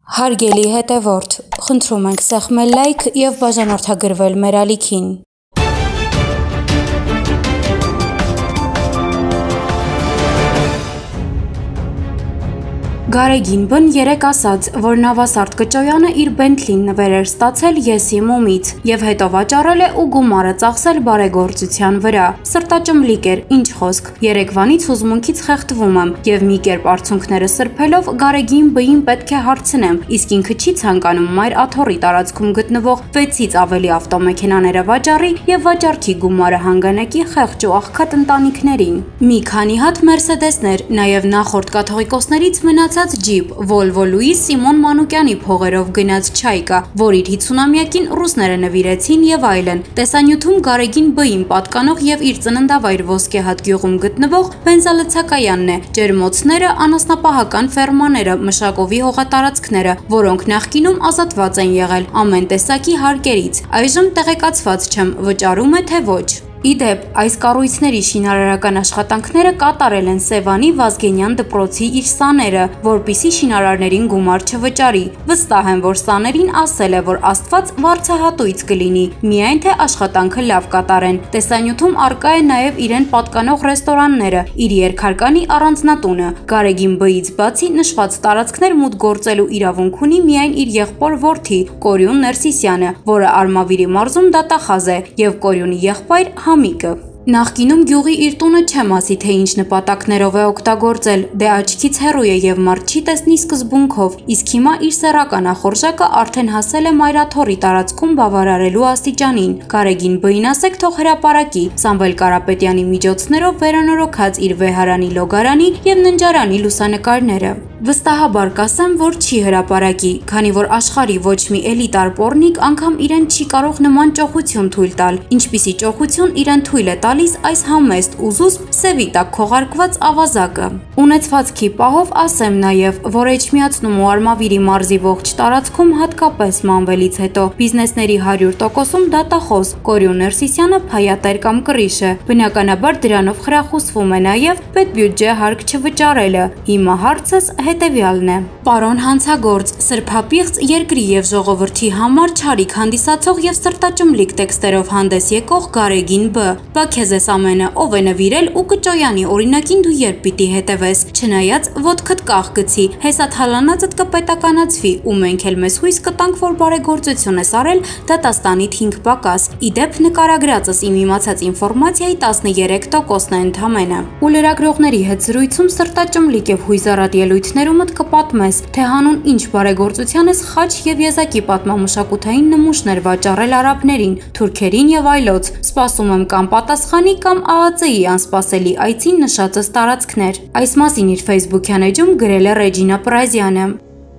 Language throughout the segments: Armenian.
Հարգելի հետևորդ, խնդրում ենք սեղմել լայք և բաժանորդագրվել մեր ալիքին։ Գարեգին Բ-ն երեկ ասաց, որ Նավասարդ Կճոյանը իր Բենթլին նվեր էր ստացել եսի մոմից և հետո վաճառել է ու գումարը ծախսել բարեգործության վրա։ Սրտաճմլիկ էր, ինչ խոսք, երեկվանից հուզմունքից խեղդվում եմ և մի կերպ արցունքները սրբելով Գարեգին Բ-ին պետք է հարցնեմ, իսկ ինքը չի ցանկանում մայր աթոռի տարածքում գտնվող 6-ից ավելի ավտոմեքենաները վաճառի և վաճառքի գումարը հանգանակի խեղճ ու աղքատ ընտանիքներին։ Մի քանի հատ Մերսեդեսներ, նաև նախորդ կաթողիկոսներից մնացած ջիպ, Վոլվո Լուիս Սիմոն Մանուկյանի փողերով գնաց Չայկա, որ իր 50-ամյակին ռուսները նվիրեցին եւ այլն։ Տեսանյութում Գարեգին Բ-ին պատկանող եւ իր ծննդավայր Ոսկեհատ գյուղում գտնվող բենզալցակայանն է, ջերմոցները, անասնապահական ֆերմաները, մշակովի հողատարածքները, որոնք նախկինում ազատված են եղել ամեն տեսակի հարկերից։ Այժմ տեղեկացված չեմ, վճարում է թե ոչ։ Իդեպ, այս կառույցների շինարարական աշխատանքները կատարել են Սևանի Վազգենյան դպրոցի իր սաները, որպիսի շինարարներին գումար չվճարի։ Վստահ եմ, որ սաներին ասել է, որ Աստված վարձահատույց կլինի, միայն թե աշխատանքը լավ կատարեն։ Տեսանյութում առկա է նաև իրեն պատկանող ռեստորանները, իր երկհարկանի առանձնատունը։ Գարեգին Բ-ից բացի նշված տարածքներ մուտք գործելու իրավունք ունի միայն իր եղբոր որդի Կորյուն Ներսիսյանը, որը Արմավիրի մարզում դատախազ է, և Կորյունի եղբայր Համիկը։ Նախկինում գյուղի իր տունը չեմ ասի, թե ինչ նպատակներով է օգտագործել, դե աչքից հեռու է և մարդ չի տեսնի սկզբունքով, իսկ հիմա իր սեռական ախորժակը արդեն հասել է մայրաթոռի տարածքում բավարարելու աստիճանին։ Գարեգին Բ-ին ասեք թող հրապարակի, Սամվել Կարապետյանի միջոցներով վերանորոգած իր վեհարանի լոգարանի և ննջարանի լուսանկարները։ Վստահաբար կասեմ, որ չի հրապարակի, քանի որ աշխարհի ոչ մի էլիտար պոռնիկ անգամ իրեն չի կարող նման ճոխություն թույլ տալ, ինչպիսի ճոխություն իրեն թույլ է տալիս այս համեստ ու զուսպ սևի տակ քողարկված ավազակը։ Ունեցվածքի պահով ասեմ նաև, որ Էջմիածնում ու Արմավիրի մարզի ողջ տարածքում, հատկապես մանվելից հետո, բիզնեսների 100%-ում դատախոս Կորյուն Ներսիսյանը փայատեր կամ կռիչ է։ Բնականաբար դրանով խրախուսվում է նաև պետբյուջե հարկ չվճարելը։ Հիմա հարցս հետևյալն է. Պարոն հանցագործ, սրբապիղծ երկրի և ժողովրդի համար չարիք հանդիսացող և սրտաճմլիկ տեքստերով հանդես եկող Գարեգին Բ, բա քեզ էս ամենը ով է նվիրել ու Կճոյանի օրինակին դու երբ պիտի հետևես, չնայած ոտքդ կախ գցի, հեսա թալանածդ կպետականացվի ու մենք էլ մեզ հույս կտանք, որ բարեգործություն ես արել դատաստանիդ 5 պակաս։ Իդեպ նկարագրածս իմ իմացած ինֆորմացիայի 13%-ն է ընդամենը։ Ու լրագրողների հետ զրույցում սրտաճմլիկ և հույզառատ ելույթներումդ կպատմես, թե հանուն ինչ բարեգործության ես խաչ և եզակի պատմամշակութային նմուշներ վաճառել արաբներին, թուրքերին և այլոց։ Սպասում եմ կամ պատասխանի, կամ ԱԱԾ-ի անսպասելի այցին նշածս տարածքներ։ Այս մասին իր ֆեյսբուքյան էջում գրել է Ռեջինա Պրազյանը։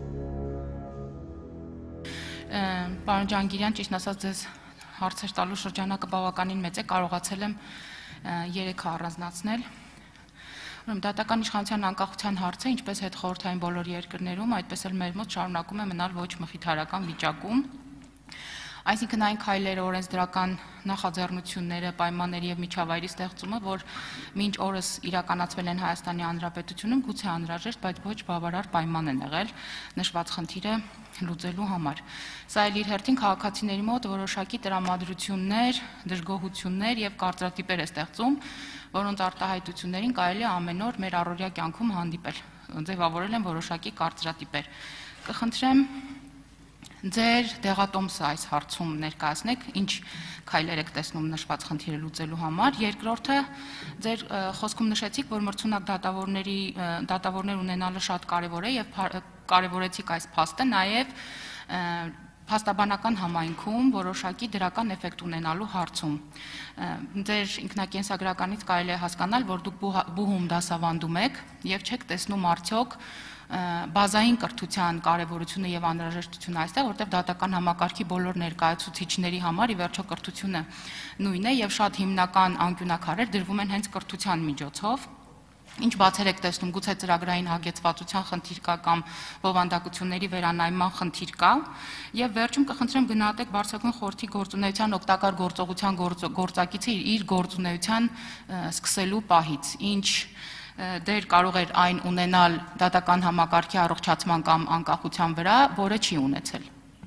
Պարոն Ջանգիրյան, ճիշտ ասած, ձեզ հարցեր տալու շրջանակը բավականին մեծ է, կարողացել եմ 3 առանձնացնել։ Դատական իշխանության անկախության հարցը, ինչպես հետխորհրդային բոլոր երկրներում, այդպես էլ մեր մոտ շարունակում է մնալ ոչ մխիթարական վիճակում։ Այսինքն այն քայլերը, օրենսդրական նախաձեռնությունները, պայմանների և միջավայրի ստեղծումը, որ մինչ օրս իրականացվել են Հայաստանի Հանրապետությունում, գուցե անհրաժեշտ, բայց ոչ բավարար պայման են եղել նշված խնդիրը լուծելու համար։ Սա էլ իր հերթին քաղաքացիների մոտ որոշակի տրամադրություններ, դժգոհություններ և կարծրատիպեր է ստեղծում, որոնց արտահայտություններին կարելի է ամեն օր մեր առօրյա կյանքում հանդիպել, ձևավորել են որոշակի կարծրատիպեր։ Կխնդրեմ ձեր դեղատոմսը այս հարցում ներկայացնեք, ինչ քայլեր եք տեսնում նշված խնդիրը լուծելու համար։ Երկրորդը, ձեր խոսքում նշեցիք, որ մրցունակ դատավորներ ունենալը շատ կարևոր է և կարևորեցիք այս փաստը նաև փաստաբանական համայնքում որոշակի դրական էֆեկտ ունենալու հարցում։ Ձեր ինքնակենսագրականից կարելի է հասկանալ, որ դուք բուհում դասավանդում եք և չեք տեսնում արդյոք բազային կրթության կարևորությունը և անհրաժեշտությունը այստեղ, որտեղ դատական համակարգի բոլոր ներկայացուցիչների համար ի վերջո կրթությունը նույնն է և շատ հիմնական անկյունաքարեր դրվում են հենց կրթության միջոցով։ Ինչ բացեր եք տեսնում, գուցե ծրագրային հագեցվածության խնդիր կա կամ բովանդակությունների վերանայման խնդիր կա։ Եվ վերջում կխնդրեմ գնահատեք Վարչական խորհրդի գործունեության օգտակար գործողության գործակիցը իր գործունեության սկսելու պահից, ինչ դեր կարող էր այն ունենալ դատական համակարգի առողջացման կամ անկախության վրա, որը չի ունեցել։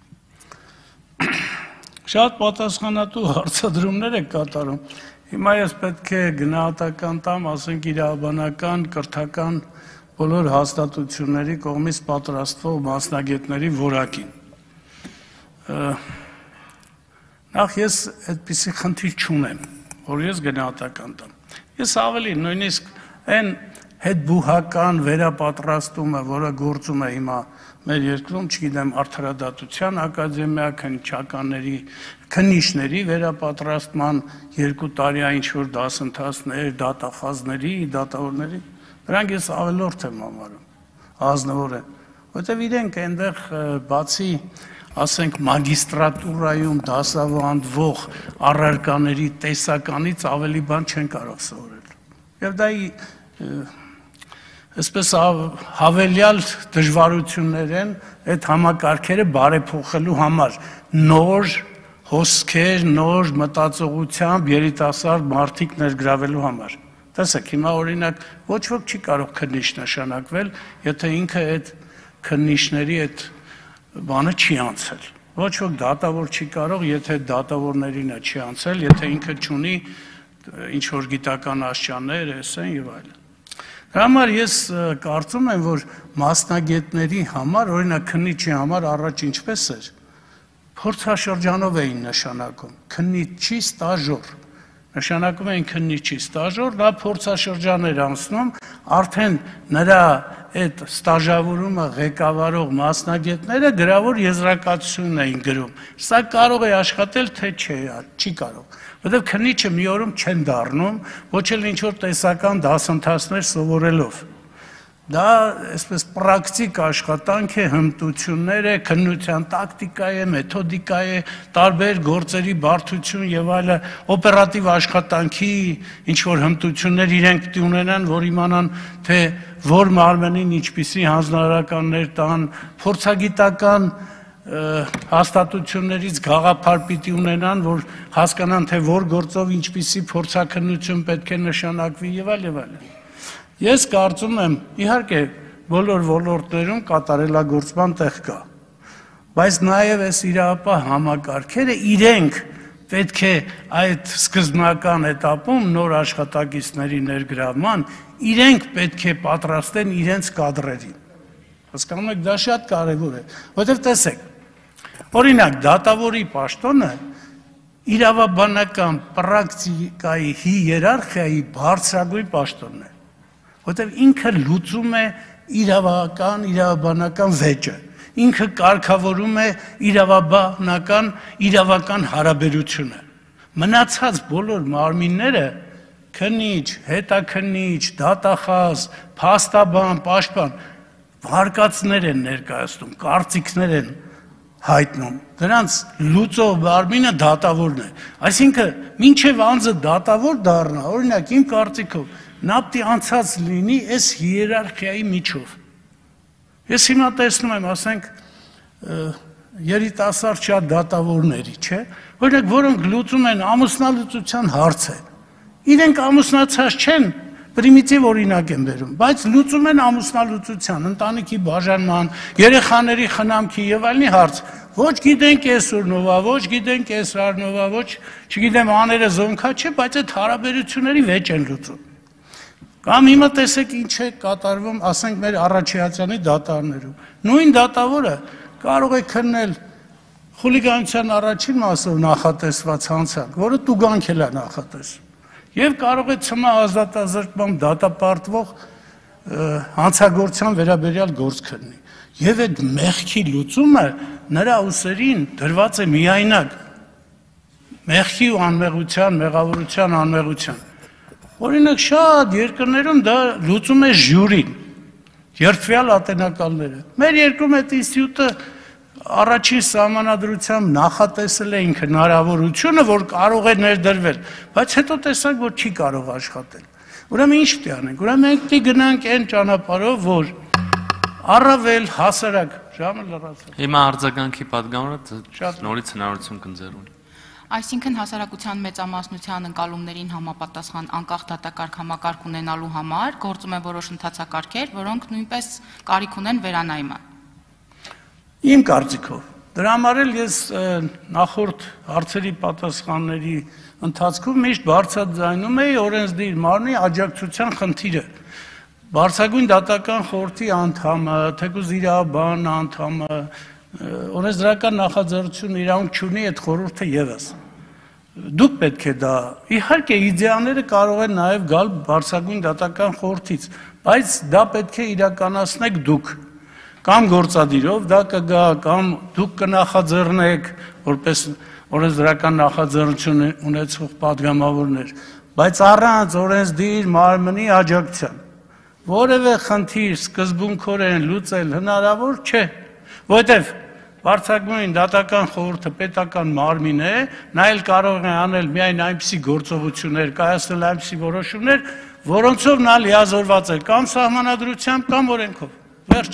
Շատ պատասխանատու հարցադրումներ եք կատարում։ Հիմա ես պետք է գնահատական տամ, ասենք իրավաբանական, կրթական բոլոր հաստատությունների կողմից պատրաստվող մասնագետների որակին։ Նախ ես այդպիսի խնդիր չունեմ, որ ես գնահատական տամ։ Ես ավելի նույնիսկ այն հետբուհական վերապատրաստումը, որը գործում է հիմա մեր երկրում, չգիտեմ, արդարադատության ակադեմիա, քննիչների վերապատրաստման 2 տարյա ինչ-որ դասընթացներ, դատախազների, դատավորների, դրանք ես ավելորդ եմ համարում, ազնվոր եմ, որտեղ իրենք այնտեղ բացի ասենք մագիստրատուրայում դասավանդվող առարկաների տեսականից ավելի բան չեն կարող սովորել։ Եվ դա այսպես հավելյալ դժվարություններ են այդ համակարգերը բարեփոխելու համար, նոր հոսքեր, նոր մտածողությամբ երիտասարդ մարդիկ ներգրավելու համար։ Տեսեք, հիմա օրինակ ոչ ոք չի կարող քննիչ նշանակվել, եթե ինքը այդ քննիչների այդ բանը չի անցել։ Ոչ ոք դատավոր չի կարող, եթե դատավորներինը չի անցել, եթե ինքը չունի ինչ-որ գիտական աստիճաններ, էսեն եւ այլն։ Դրա համար ես կարծում եմ, որ մասնագետների համար, օրինակ քննիչի համար առաջ ինչպես էր, փորձաշրջանով էին նշանակում, քննիչի ստաժոր, նշանակում էին քննիչի ստաժոր, դա փորձաշրջան էր անցնում, արդեն նրա այդ ստաժավորումը ղեկավարող մասնագետները գրավոր եզրակացություն էին գրում, սա կարող է աշխատել, թե չի կարող, որտեղ քննիչը մի օրում չեն դառնում, ոչ էլ ինչ-որ տեսական դասընթացներ սովորելով։ Դա այսպես պրակտիկ աշխատանք է, հմտություններ է, քննության տակտիկա է, մեթոդիկա է, տարբեր գործերի բարդություն եւ այլը, օպերատիվ աշխատանքի ինչ-որ հմտություններ իրենք պիտի ունենան, որ իմանան, թե որ մարմնին ինչպիսի հանձնարարականներ տան, փորձագիտական հաստատություններից գաղափար պիտի ունենան, որ հասկանան, թե որ գործով ինչպիսի փորձաքննություն պետք է նշանակվի եւ այլ եւ այլն։ Ես կարծում եմ, իհարկե, բոլոր ոլորտներում կատարելագործման տեղ կա, բայց նաև այս իրավապահ համակարգերը իրենք պետք է այդ սկզբնական էտապում նոր աշխատակիցների ներգրավման, իրենք պետք է պատրաստեն իրենց կադրերին։ Հասկանում եք, դա շատ կարևոր է, որտեղ տեսեք, օրինակ, դատավորի պաշտոնը իրավաբանական պրակտիկայի հիերարխիայի բարձրագույն պաշտոնն է, որտեղ ինքը լուծում է իրավաբանական վեճը, ինքը կարգավորում է իրավական հարաբերությունը։ Մնացած բոլոր մարմինները քննիչ, հետաքննիչ, դատախազ, փաստաբան, պաշտպան վարկածներ են ներկայացնում, կարծիքներ են հայտնում, դրանց լուծող մարմինը դատավորն է, այսինքն մինչև անձը դատավոր դառնա, օրինակ իմ կարծիքով նա պիտի անցած լինի այս հիերարխիայի միջով։ Ես հիմա տեսնում եմ, ասենք, երիտասարդ շատ դատավորների, չէ, օրինակ, որոնք լուծում են ամուսնալուծության հարցը, իրենք ամուսնացած չեն, պրիմիտիվ օրինակ են բերում, բայց լուծում են ամուսնալուծության, ընտանիքի բաժանման, երեխաների խնամքի եւ այլնի հարց, ոչ գիտենք այսօրնովա, ոչ գիտենք այսարնովա, ոչ չգիտեմ աները զոնքա չէ, բայց այդ հարաբերությունների վեճ են լուծում։ Կամ հիմա տեսեք ինչ է կատարվում, ասենք մեր Առաջիացյանի դատարաններում։ Նույն դատավորը կարող է քննել խուլիգանության առաջին մասով նախատեսված հանցանք, որը տուգանք էլ է նախատեսում։ Եվ կարող է ցմահ ազատազրկման դատապարտվող հանցագործության վերաբերյալ գործ քննի։ Եվ այդ մեղքի լուծումը նրա ուսերին դրված է միայնակ մեղքի ու անմեղության, մեղավորության անմեղության։ Օրինակ շատ երկրներում դա լուծում է ժյուրին, երդվյալ ատենակալները։ Մեր երկրում այդ ինստիտուտը առաջին սահմանադրությամբ նախատեսել է ինքը հնարավորությունը, որ կարող է ներդրվել, բայց հետո տեսանք, որ չի կարող աշխատել։ Ուրեմն ինչ պիտի անենք։ Ուրեմն մենք պիտի գնանք այն ճանապարհով, որ առավել հասարակ ժամը լրացավ։ Հիմա արձագանքի պատգամը նորից հնարավորություն կընձեռում։ Այսինքն հասարակության մեծամասնության ընկալումներին համապատասխան անկախ դատակարգ համակարգ ունենալու համար գործում են որոշ ընթացակարգեր, որոնք նույնպես կարիք ունեն վերանայման։ Իմ կարծիքով դրա համար էլ ես նախորդ հարցերի պատասխանների ընթացքում միշտ բարձրաձայնում էի օրենսդիր մարմնի աջակցության խնդիրը։ Բարձրագույն դատական խորհրդի անդամը, թեկուզ իրավաբան անդամը, օրենսդրական նախաձեռնություն իրավունք չունի այդ խորհուրդը ևս։ Դուք պետք է դա, իհարկե իդեաները կարող են նաև գալ բարձրագույն դատական խորհրդից, բայց դա պետք է իրականացնեք դուք, կամ գործադիրով դա կգա, կամ դուք կնախաձեռնեք որպես օրենսդրական նախաձեռնություն ունեցող պատգամավորներ, բայց առանց օրենսդիր մարմնի աջակցության որևէ խնդիր սկզբունքորեն լուծել հնարավոր չէ, որովհետև բարձրագույն դատական խորհուրդը պետական մարմին է, նա էլ կարող է անել միայն այնպիսի գործողություններ, կայացնել այնպիսի որոշումներ, որոնցով նա լիազորված է կամ սահմանադրությամբ, կամ օրենքով։ Վերջ։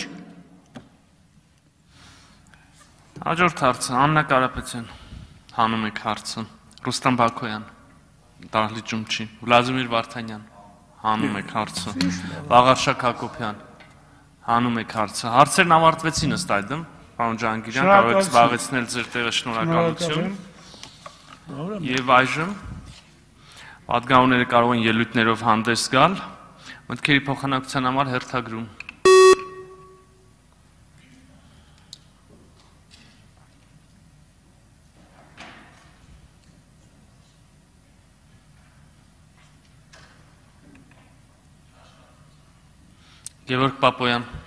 Հաջորդ հարցը Աննա Կարապետյան, հանում եք հարցը, Ռուստամ Բաքոյան, Դահլիճում չի, Վլադիմիր Վարդանյան, հանում եք հարցը, Վաղարշակ Հակոբյան, հանում եք հարցը, հարցերն ավարտվեցին ըստ այդմ, պարոն Ջահանգիրյան, կարող եք զբաղեցնել ձեր տեղը, շնորհակալություն, եւ այժմ պատգամավորները կարող են ելույթներով հանդես գալ, մտքերի փոխանակության համար հերթագրում։ Գևորգ Պապոյան